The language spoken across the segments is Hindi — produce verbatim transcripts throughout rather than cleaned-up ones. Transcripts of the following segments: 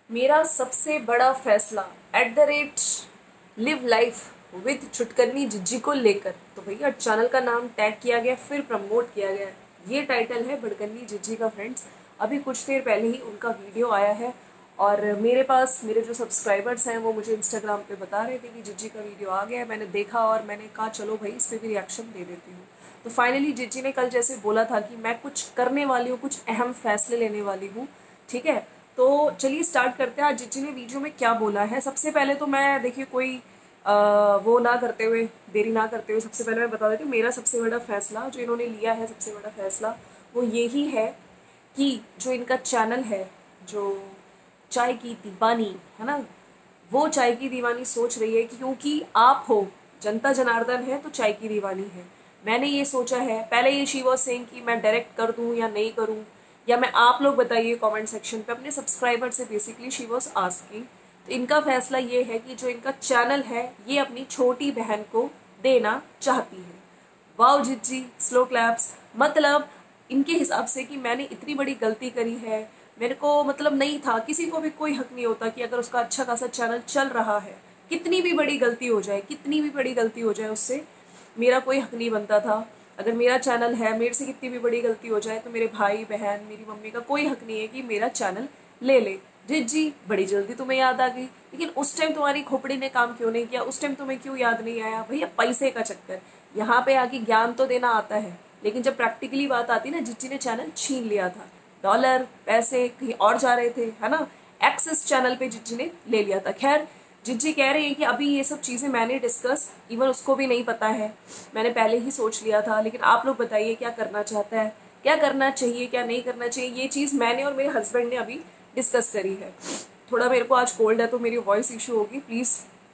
मेरा सबसे बड़ा फैसला at the rate live life with Chhutkanni Jijji को लेकर। तो भैया चैनल का नाम टैग किया गया, फिर प्रमोट किया गया। ये टाइटल है भड़कन्नी जिज्जी का फ्रेंड्स। अभी कुछ देर पहले ही उनका वीडियो आया है और मेरे पास मेरे जो सब्सक्राइबर्स हैं वो मुझे इंस्टाग्राम पे बता रहे थे कि जिज्जी का वीडियो आ गया है। मैंने देखा और मैंने कहा चलो भाई इस पर भी रिएक्शन दे देती हूँ। तो फाइनली जिज्जी ने कल जैसे बोला था कि मैं कुछ करने वाली हूँ, कुछ अहम फैसले लेने वाली हूँ, ठीक है। तो चलिए स्टार्ट करते हैं आज जिज्जी ने वीडियो में क्या बोला है। सबसे पहले तो मैं देखिए कोई आ, वो ना करते हुए देरी ना करते हुए सबसे पहले मैं बता देती हूँ मेरा सबसे बड़ा फैसला जो इन्होंने लिया है। सबसे बड़ा फैसला वो यही है कि जो इनका चैनल है, जो चाय की दीवानी है ना, वो चाय की दीवानी सोच रही है कि क्योंकि आप हो, जनता जनार्दन है तो चाय की दीवानी है। मैंने ये सोचा है पहले, ये शी वॉज सेइंग कि मैं डायरेक्ट कर दूं या नहीं करूं, या मैं आप लोग बताइए कमेंट सेक्शन पे अपने सब्सक्राइबर से। Basically she was asking. तो इनका फैसला ये है कि जो इनका चैनल है ये अपनी छोटी बहन को देना चाहती है। Wow Jijji, slow claps. मतलब इनके हिसाब से कि मैंने इतनी बड़ी गलती करी है, मेरे को मतलब नहीं था, किसी को भी कोई हक नहीं होता कि अगर उसका अच्छा खासा चैनल चल रहा है, कितनी भी बड़ी गलती हो जाए, कितनी भी बड़ी गलती हो जाए उससे मेरा कोई हक नहीं बनता था। अगर मेरा चैनल है, मेरे से कितनी भी बड़ी गलती हो जाए तो मेरे भाई बहन, मेरी मम्मी का कोई हक नहीं है कि मेरा चैनल ले ले। जिज्जी बड़ी जल्दी तुम्हें याद आ गई, लेकिन उस टाइम तुम्हारी खोपड़ी ने काम क्यों नहीं किया? उस टाइम तुम्हें क्यों याद नहीं आया? भैया पैसे का चक्कर। यहाँ पे आके ज्ञान तो देना आता है, लेकिन जब प्रैक्टिकली बात आती ना, जिज्जी ने चैनल छीन लिया था। डॉलर पैसे कहीं और जा रहे थे, है ना। एक्सेस चैनल पे जिज्जी ने ले लिया था। खैर जिज्जी कह रही है कि अभी ये सब चीज़ें मैंने डिस्कस, इवन उसको भी नहीं पता है, मैंने पहले ही सोच लिया था। लेकिन आप लोग बताइए क्या करना चाहता है, क्या करना चाहिए, क्या नहीं करना चाहिए। ये चीज़ मैंने और मेरे हस्बैंड ने अभी डिस्कस करी है। थोड़ा मेरे को आज कोल्ड है तो मेरी वॉइस इशू होगी, प्लीज़।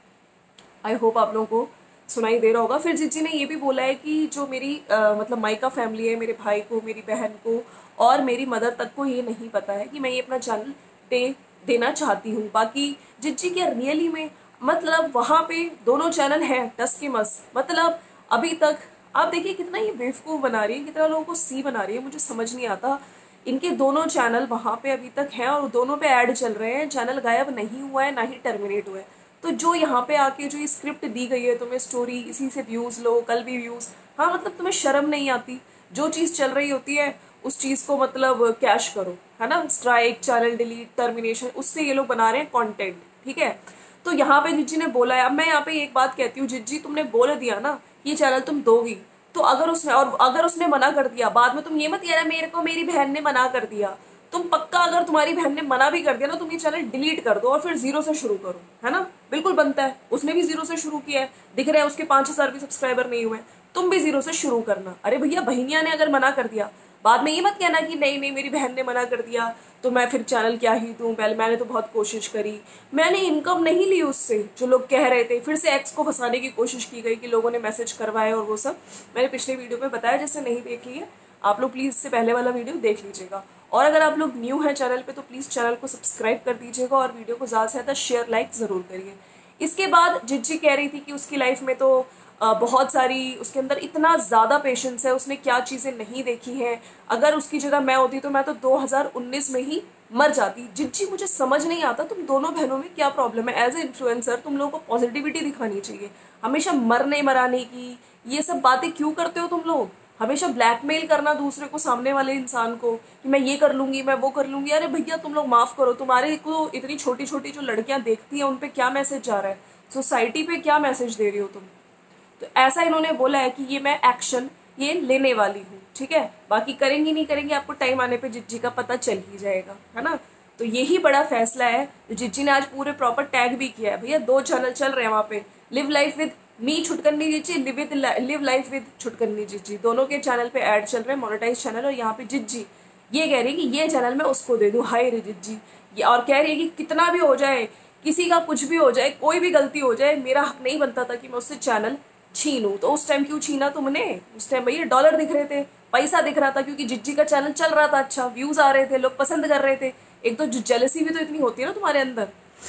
आई होप आप लोगों को सुनाई दे रहा होगा। फिर जिज्जी ने ये भी बोला है कि जो मेरी आ, मतलब मायका फैमिली है, मेरे भाई को, मेरी बहन को और मेरी मदर तक को ये नहीं पता है कि मैं ये अपना चैनल दे देना चाहती हूँ। बाकी जिज्जी क्या रियली में मतलब वहाँ पे दोनों चैनल हैं टस के मस। मतलब अभी तक आप देखिए कितना ये बेवकूफ़ बना रही है, कितना लोगों को सी बना रही है, मुझे समझ नहीं आता। इनके दोनों चैनल वहाँ पे अभी तक हैं और दोनों पे ऐड चल रहे हैं। चैनल गायब नहीं हुआ है, ना ही टर्मिनेट हुआ है। तो जो यहाँ पे आके जो ये स्क्रिप्ट दी गई है, तुम्हें स्टोरी इसी से व्यूज़ लो, कल भी व्यूज़, हाँ मतलब तुम्हें शर्म नहीं आती? जो चीज़ चल रही होती है उस चीज़ को मतलब कैश करो, है ना। स्ट्राइक, चैनल डिलीट, टर्मिनेशन, उससे ये लोग बना रहे हैं कंटेंट, ठीक है। तो यहाँ पे जिज्जी ने बोला है। अब मैं यहाँ पे एक बात कहती हूँ, जिज्जी तुमने बोल दिया ना ये चैनल तुम दोगी, तो अगर उसने और अगर उसने मना कर दिया बाद में, तुम ये मत कहना मेरे को मेरी बहन ने मना कर दिया। तुम पक्का अगर तुम्हारी बहन ने मना भी कर दिया ना, तुम ये चैनल डिलीट कर दो और फिर जीरो से शुरू करो, है ना। बिल्कुल बनता है, उसने भी जीरो से शुरू किया है, दिख रहा है उसके पांच हजार भी सब्सक्राइबर नहीं हुए। तुम भी जीरो से शुरू करना। अरे भैया बहनिया ने अगर मना कर दिया, बाद में ये मत कहना कि नहीं नहीं मेरी बहन ने मना कर दिया तो मैं फिर चैनल क्या ही दूं, पहले मैंने तो बहुत कोशिश करी, मैंने इनकम नहीं ली उससे, जो लोग कह रहे थे। फिर से एक्स को फंसाने की कोशिश की गई कि लोगों ने मैसेज करवाए और वो सब मैंने पिछले वीडियो में बताया। जैसे नहीं देख लिया आप लोग प्लीज़ इससे पहले वाला वीडियो देख लीजिएगा। और अगर आप लोग न्यू हैं चैनल पे तो प्लीज़ चैनल को सब्सक्राइब कर दीजिएगा और वीडियो को ज़्यादा से ज़्यादा शेयर लाइक ज़रूर करिए। इसके बाद जिज्जी कह रही थी कि उसकी लाइफ में तो बहुत सारी, उसके अंदर इतना ज़्यादा पेशेंस है, उसने क्या चीज़ें नहीं देखी हैं। अगर उसकी जगह मैं होती तो मैं तो दो हज़ार उन्नीस में ही मर जाती। जिज्जी मुझे समझ नहीं आता तुम दोनों बहनों में क्या प्रॉब्लम है। एज ए इन्फ्लुएंसर तुम लोगों को पॉजिटिविटी दिखानी चाहिए, हमेशा मरने मराने की ये सब बातें क्यों करते हो तुम लोग? हमेशा ब्लैकमेल करना दूसरे को, सामने वाले इंसान को कि मैं ये कर लूंगी, मैं वो कर लूंगी। अरे भैया तुम लोग माफ़ करो, तुम्हारे को इतनी छोटी छोटी जो लड़कियां देखती हैं उन पे क्या मैसेज जा रहा है, सोसाइटी पे क्या मैसेज दे रही हो तुम? तो ऐसा इन्होंने बोला है कि ये मैं एक्शन ये लेने वाली हूँ, ठीक है। बाकी करेंगी नहीं करेंगी आपको टाइम आने पे जिज्जी का पता चल ही जाएगा, है ना। तो यही बड़ा फैसला है जो जिज्जी ने आज पूरे प्रॉपर टैग भी किया है। भैया दो चैनल चल रहे हैं वहाँ पे, live life with me Chhutkanni Jijji, live with live life with Chhutkanni Jijji, दोनों के चैनल पे ऐड चल रहे हैं, मोनेटाइज चैनल। और यहाँ पे जिज्जी ये कह रही है कि ये चैनल मैं उसको दे दूँ। हाय रे जिज्जी, ये और कह रही है कि कितना भी हो जाए, किसी का कुछ भी हो जाए, कोई भी गलती हो जाए, मेरा हक नहीं बनता था कि मैं उससे चैनल छीनूं। तो उस टाइम क्यों छीना तुमने? उस टाइम भैया डॉलर दिख रहे थे, पैसा दिख रहा था, क्योंकि जिज्जी का चैनल चल रहा था, अच्छा व्यूज आ रहे थे, लोग पसंद कर रहे थे। एक तो जेलसी भी तो इतनी होती है ना तुम्हारे अंदर।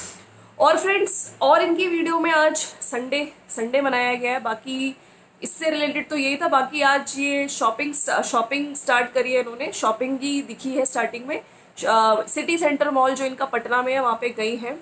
और फ्रेंड्स, और इनकी वीडियो में आज संडे संडे मनाया गया है। बाकी इससे रिलेटेड तो यही था। बाकी आज ये शॉपिंग शॉपिंग स्टार्ट करी है इन्होंने, शॉपिंग ही दिखी है स्टार्टिंग में। सिटी सेंटर मॉल जो इनका पटना में है वहाँ पे गई हैं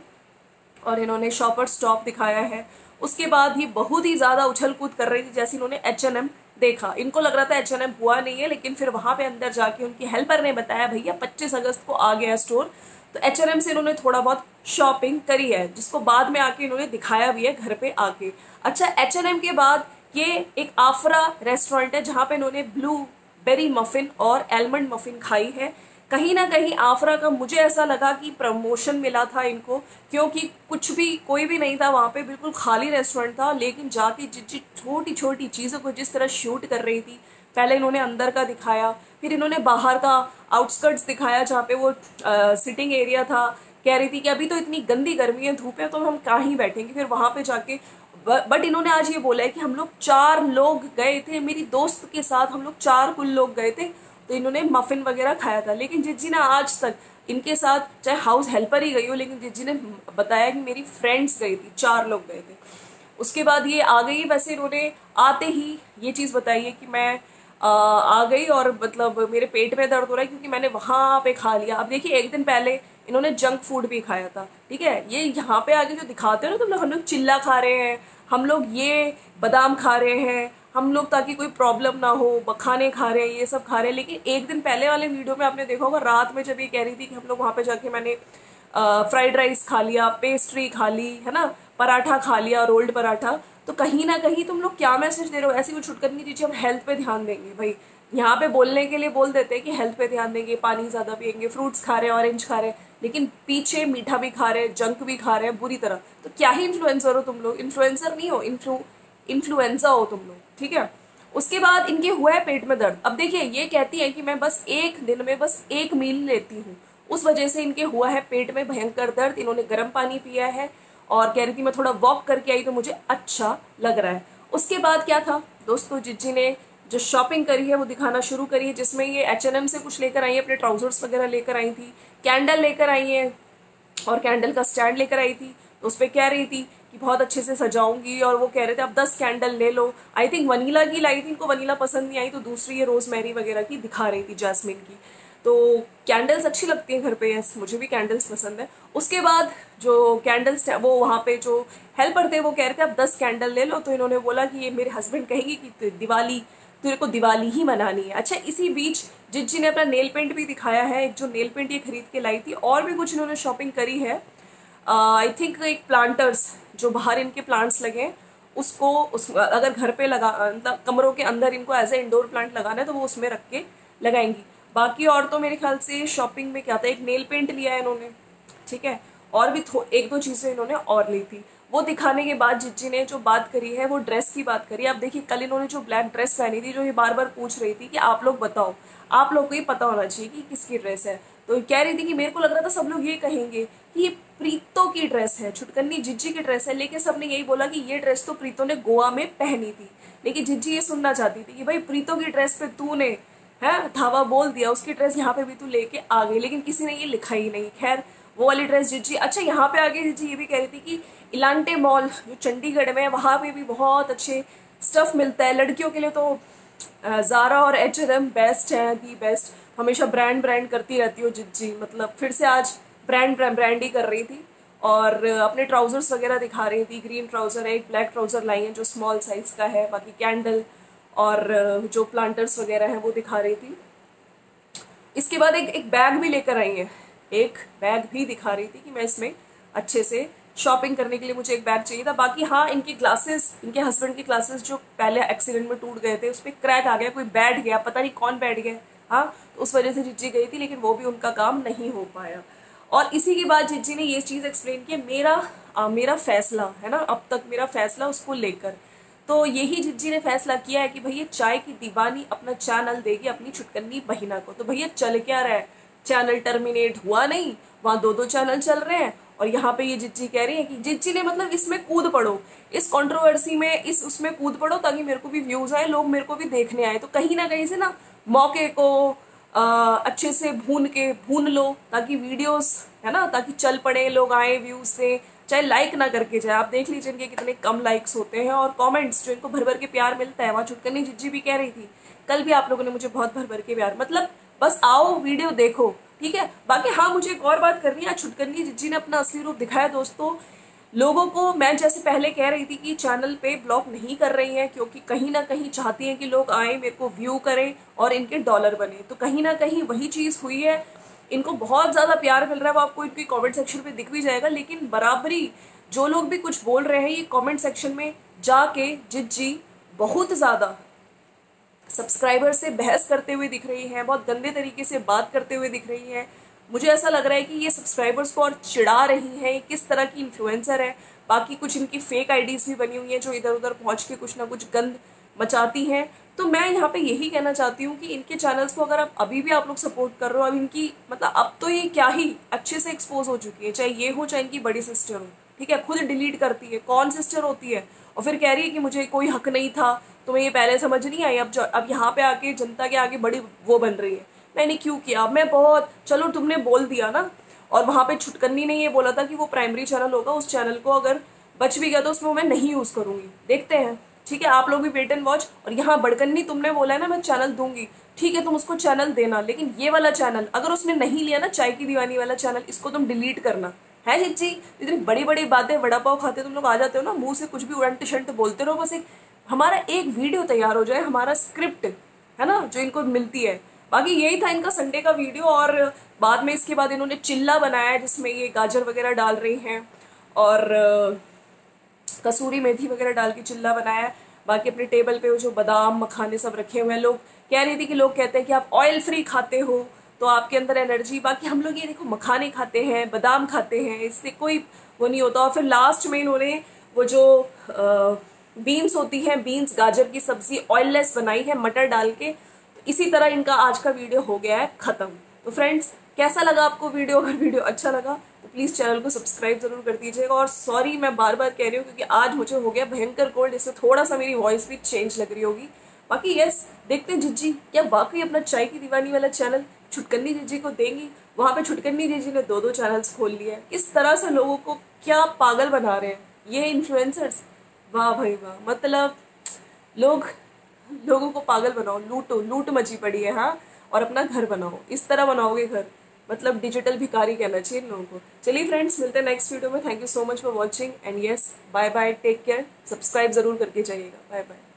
और इन्होंने शॉपर स्टॉप दिखाया है। उसके बाद ये बहुत ही ज़्यादा उछल कूद कर रही थी जैसे इन्होंने एच एन एम देखा। इनको लग रहा था एच एन एम हुआ नहीं है, लेकिन फिर वहाँ पे अंदर जाके उनकी हेल्पर ने बताया भैया पच्चीस अगस्त को आ गया स्टोर, तो एच एन एम से इन्होंने थोड़ा बहुत शॉपिंग करी है, जिसको बाद में आके इन्होंने दिखाया भी है घर पे आके। अच्छा, एच एन एम के बाद ये एक आफरा रेस्टोरेंट है जहाँ पे इन्होंने ब्लू बेरी मफिन और एलमंड मफिन खाई है। कहीं ना कहीं आफरा का मुझे ऐसा लगा कि प्रमोशन मिला था इनको, क्योंकि कुछ भी कोई भी नहीं था वहाँ पे, बिल्कुल खाली रेस्टोरेंट था, लेकिन जाके जिस जिस छोटी छोटी चीज़ों को जिस तरह शूट कर रही थी, पहले इन्होंने अंदर का दिखाया, फिर इन्होंने बाहर का आउटस्कर्ट्स दिखाया जहाँ पे वो सिटिंग एरिया था। कह रही थी कि अभी तो इतनी गंदी गर्मी है, धूप है, तो हम कहाँ ही बैठेंगे, फिर वहाँ पे जाके बट इन्होंने आज ये बोला है कि हम लोग चार लोग गए थे, मेरी दोस्त के साथ हम लोग चार कुल लोग गए थे, तो इन्होंने मफिन वगैरह खाया था। लेकिन जिज्जी ने आज तक इनके साथ चाहे हाउस हेल्पर ही गई हो, लेकिन जिज्जी ने बताया कि मेरी फ्रेंड्स गई थी, चार लोग गए थे। उसके बाद ये आ गई। वैसे इन्होंने आते ही ये चीज़ बताई है कि मैं आ, आ गई और मतलब मेरे पेट में दर्द हो रहा है क्योंकि मैंने वहाँ पे खा लिया। अब देखिए, एक दिन पहले इन्होंने जंक फूड भी खाया था, ठीक है। ये यहाँ पे आगे जो दिखाते हैं ना, तुम लोग, हम लोग चिल्ला खा रहे हैं, हम लोग ये बादाम खा रहे हैं, हम लोग ताकि कोई प्रॉब्लम ना हो बखाने खा रहे हैं, ये सब खा रहे हैं। लेकिन एक दिन पहले वाले वीडियो में आपने देखा होगा, रात में जब ये कह रही थी कि हम लोग वहाँ पे जाके मैंने फ्राइड राइस खा लिया, पेस्ट्री खा ली, है ना, पराठा खा लिया, रोल्ड पराठा, तो कहीं ना कहीं तुम लोग क्या मैसेज दे रहे हो? ऐसी कुछ छुटकनी दीजिए, हम हेल्थ पे ध्यान देंगे। भाई यहाँ पे बोलने के लिए बोल देते हैं कि हेल्थ पे ध्यान देंगे, पानी ज़्यादा पियेंगे, फ्रूट्स खा रहे हैं, ऑरेंज खा रहे हैं, लेकिन पीछे मीठा भी खा रहे हैं, जंक भी खा रहे हैं बुरी तरह। तो क्या ही इन्फ्लुएंसर हो तुम लोग? इन्फ्लुएंसर नहीं हो, इन्फ्लू इन्फ्लुएंजा हो तुम लोग, ठीक है। उसके बाद इनके हुआ है पेट में दर्द। अब देखिए, ये कहती है कि मैं बस एक दिन में बस एक मील लेती हूँ, उस वजह से इनके हुआ है पेट में भयंकर दर्द। इन्होंने गर्म पानी पिया है और कह रही थी मैं थोड़ा वॉक करके आई तो मुझे अच्छा लग रहा है। उसके बाद क्या था दोस्तों, जिज्जी ने जो शॉपिंग करी है वो दिखाना शुरू करी है, जिसमें ये एच एन एम से कुछ लेकर आई है, अपने ट्राउजर्स वगैरह लेकर आई थी, कैंडल लेकर आई है और कैंडल का स्टैंड लेकर आई थी। तो उस पर कह रही थी कि बहुत अच्छे से सजाऊंगी, और वो कह रहे थे अब दस कैंडल ले लो। आई थिंक वनीला की लाई थी, इनको वनीला पसंद नहीं आई, तो दूसरी ये रोजमेरी वगैरह की दिखा रही थी, जैस्मिन की। तो कैंडल्स अच्छी लगती हैं घर पे, यस मुझे भी कैंडल्स पसंद है। उसके बाद जो कैंडल्स वो वहाँ पे जो हेल्पर थे वो कह रहे थे अब दस कैंडल ले लो, तो इन्होंने बोला कि ये मेरे हस्बैंड कहेंगे कि दिवाली तेरे को दिवाली ही मनानी है। अच्छा, इसी बीच जिज्जी ने अपना नेल पेंट भी दिखाया है, एक जो नेल पेंट ये खरीद के लाई थी, और भी कुछ इन्होंने शॉपिंग करी है। आई uh, थिंक एक प्लांटर्स जो बाहर इनके प्लांट्स लगे हैं उसको उस अगर घर पे लगा मतलब कमरों के अंदर इनको एज ए इंडोर प्लांट लगाना है तो वो उसमें रख के लगाएंगी। बाकी और तो मेरे ख्याल से शॉपिंग में क्या था, एक नेल पेंट लिया है इन्होंने, ठीक है, और भी एक दो चीज़ें इन्होंने और ली थी। वो दिखाने के बाद जिज्जी ने जो बात करी है वो ड्रेस की बात करी है। अब देखिए, कल इन्होंने जो ब्लैक ड्रेस पहनी थी, जो ये बार बार पूछ रही थी कि आप लोग बताओ, आप लोग को ये पता होना चाहिए कि किसकी ड्रेस है, तो कह रही थी कि मेरे को लग रहा था सब लोग ये कहेंगे कि ये प्रीतो की ड्रेस है, छुटकन्नी जिज्जी की ड्रेस है, लेकिन सबने यही बोला कि ये ड्रेस तो प्रीतो ने गोवा में पहनी थी। लेकिन जिज्जी ये सुनना चाहती थी कि भाई प्रीतो की ड्रेस पे तूने है धावा बोल दिया, उसकी ड्रेस यहाँ पे भी तू लेके आ गई, लेकिन किसी ने ये लिखा ही नहीं। खैर वो वाली ड्रेस जिज्जी, अच्छा यहाँ पे आगे जिज्जी ये भी कह रही थी कि इलांटे मॉल जो चंडीगढ़ में है वहाँ पे भी बहुत अच्छे स्टफ मिलता है लड़कियों के लिए, तो ज़ारा और एच एन एम बेस्ट है, दी बेस्ट। हमेशा ब्रांड ब्रांड करती रहती हो जिज्जी, मतलब फिर से आज ब्रांड ब्रांड ही कर रही थी और अपने ट्राउजर्स वगैरह दिखा रही थी। ग्रीन ट्राउज़र है, एक ब्लैक ट्राउज़र लाई है जो स्मॉल साइज़ का है, बाकी कैंडल और जो प्लांटर्स वगैरह हैं वो दिखा रही थी। इसके बाद एक एक बैग भी लेकर आई है, एक बैग भी दिखा रही थी कि मैं इसमें अच्छे से शॉपिंग करने के लिए मुझे एक बैग चाहिए था। बाकी हाँ, इनकी ग्लासेस, इनके हस्बैंड की ग्लासेस जो पहले एक्सीडेंट में टूट गए थे उस पर क्रैक आ गया, कोई बैठ गया, पता नहीं कौन बैठ गया, हाँ, तो उस वजह से जिज्जी गई थी, लेकिन वो भी उनका काम नहीं हो पाया। और इसी के बाद जिज्जी ने ये चीज़ एक्सप्लेन की, मेरा आ, मेरा फैसला है ना, अब तक मेरा फैसला उसको लेकर, तो यही जिज्जी ने फैसला किया है कि भैया चाय की दीवानी अपना चैनल देगी अपनी छुटकन्नी बहिना को। तो भैया चल क्या रहा है, चैनल टर्मिनेट हुआ नहीं, वहाँ दो दो चैनल चल रहे हैं, और यहाँ पे ये जिज्जी कह रही है कि जिज्जी ने मतलब इसमें कूद पड़ो, इस कंट्रोवर्सी में, इस उसमें कूद पड़ो ताकि मेरे को भी व्यूज आए, लोग मेरे को भी देखने आए। तो कहीं ना कहीं से ना मौके को आ, अच्छे से भून के भून लो ताकि वीडियोस है ना, ताकि चल पड़े, लोग आए, व्यूज से, चाहे लाइक ना करके जाए। आप देख लीजिए इनके कितने कम लाइक्स होते हैं और कमेंट्स जो इनको भर भर के प्यार मिलता है। वहाँ छुटकन्नी जिज्जी भी कह रही थी कल भी, आप लोगों ने मुझे बहुत भर भर के प्यार, मतलब बस आओ वीडियो देखो, ठीक है। बाकी हाँ, मुझे एक और बात करनी है, छुटकन्नी जिज्जी ने अपना असली रूप दिखाया दोस्तों। लोगों को मैं जैसे पहले कह रही थी कि चैनल पे ब्लॉक नहीं कर रही हैं क्योंकि कहीं ना कहीं चाहती हैं कि लोग आए, मेरे को व्यू करें और इनके डॉलर बने, तो कहीं ना कहीं वही चीज़ हुई है। इनको बहुत ज़्यादा प्यार मिल रहा है, वो आपको इनकी कमेंट सेक्शन पे दिख भी जाएगा। लेकिन बराबरी जो लोग भी कुछ बोल रहे हैं, ये कमेंट सेक्शन में जाके जिज्जी बहुत ज़्यादा सब्सक्राइबर से बहस करते हुए दिख रही हैं, बहुत गंदे तरीके से बात करते हुए दिख रही हैं। मुझे ऐसा लग रहा है कि ये सब्सक्राइबर्स को और चिढ़ा रही हैं। किस तरह की इन्फ्लुएंसर है। बाकी कुछ इनकी फेक आईडीज़ भी बनी हुई हैं जो इधर उधर पहुंच के कुछ ना कुछ गंद मचाती हैं। तो मैं यहाँ पे यही कहना चाहती हूँ कि इनके चैनल्स को अगर आप अभी भी आप लोग सपोर्ट कर रहे हो, अब इनकी मतलब अब तो ये क्या ही अच्छे से एक्सपोज हो चुकी है, चाहे ये हो चाहे इनकी बड़ी सिस्टर हो, ठीक है। खुद डिलीट करती है, कौन सिस्टर होती है, और फिर कह रही है कि मुझे कोई हक नहीं था, तुम्हें ये पहले समझ नहीं आई, अब जो अब यहाँ पे आके जनता के आगे बड़ी वो बन रही है। मैंने क्यों किया, मैं बहुत, चलो तुमने बोल दिया ना। और वहाँ पे छुटकन्नी ने ये बोला था कि वो प्राइमरी चैनल होगा, उस चैनल को अगर बच भी गया तो उसमें मैं नहीं यूज़ करूँगी, देखते हैं, ठीक है। आप लोग भी वेट एंड वॉच। और यहाँ बड़कन्नी तुमने बोला है ना मैं चैनल दूंगी, ठीक है, तुम उसको चैनल देना, लेकिन ये वाला चैनल अगर उसने नहीं लिया ना, चाय की दीवानी वाला चैनल, इसको तुम डिलीट करना है। जिज्जी इतनी बड़ी बड़ी बातें, वड़ा पाव खाते तुम लोग आ जाते हो ना, मुंह से कुछ भी उड़ंट शंट बोलते रहो, बस एक हमारा एक वीडियो तैयार हो जाए, हमारा स्क्रिप्ट है ना जो इनको मिलती है। बाकी यही था इनका संडे का वीडियो। और बाद में इसके बाद इन्होंने चिल्ला बनाया जिसमें ये गाजर वगैरह डाल रही हैं और कसूरी मेथी वगैरह डाल के चिल्ला बनाया है। बाकी अपने टेबल पे वो जो बादाम मखाने सब रखे हुए हैं। लोग कह रही थी कि लोग कहते हैं कि आप ऑयल फ्री खाते हो तो आपके अंदर एनर्जी, बाकी हम लोग ये देखो मखाने खाते हैं, बादाम खाते हैं, इससे कोई वो नहीं होता। और फिर लास्ट में इन्होंने वो जो बीन्स होती हैं, बीन्स गाजर की सब्जी ऑयललेस बनाई है मटर डाल के। तो इसी तरह इनका आज का वीडियो हो गया है खत्म। तो फ्रेंड्स, कैसा लगा आपको वीडियो? अगर वीडियो अच्छा लगा तो प्लीज़ चैनल को सब्सक्राइब जरूर कर दीजिएगा। और सॉरी मैं बार बार कह रही हूँ क्योंकि आज मुझे हो गया भयंकर कोल्ड, इससे थोड़ा सा मेरी वॉइस भी चेंज लग रही होगी। बाकी यस, देखते हैं जिज्जी क्या वाकई अपना चाय की दीवानी वाला चैनल छुटकन्नी जिज्जी को देंगी। वहाँ पे छुटकन्नी जिज्जी ने दो दो चैनल्स खोल लिए हैं। किस तरह से लोगों को क्या पागल बना रहे हैं ये इन्फ्लुएंसर्स, वाह भाई वाह। मतलब लोग लोगों को पागल बनाओ, लूटो, लूट मची पड़ी है हाँ। और अपना घर बनाओ, इस तरह बनाओगे घर, मतलब डिजिटल भिखारी कहना चाहिए इन लोगों को। चलिए फ्रेंड्स, मिलते हैं नेक्स्ट वीडियो में। Thank you so much for watching and yes, bye bye, take care. Subscribe जरूर करके जाइएगा। बाय बाय।